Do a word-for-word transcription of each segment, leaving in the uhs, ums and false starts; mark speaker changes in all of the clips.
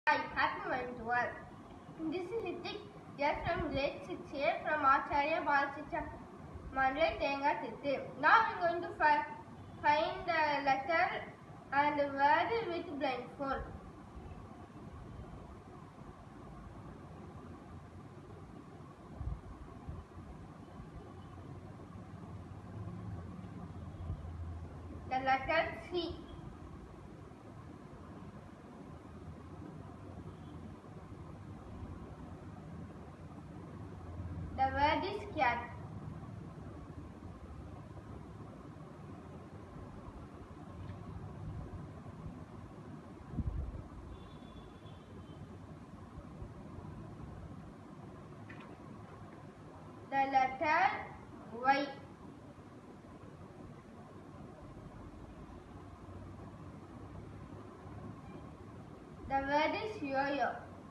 Speaker 1: Hi, happy morning to all. This is HIRTHIC here from grade six here from ACHARIYA SIKSHA MANDIR Thengaithittu. Now we are going to fi find the letter and word with blindfold. The letter C. The word is cat. The letter Y. The word is yo-yo.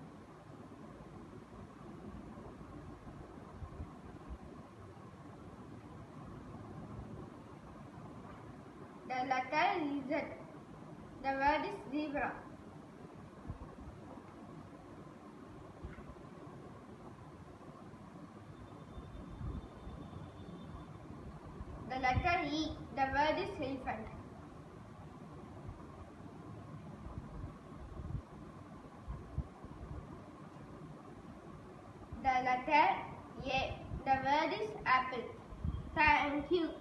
Speaker 1: The letter Z. The word is zebra. The letter E. The word is elephant. The letter A. The word is apple. Thank you.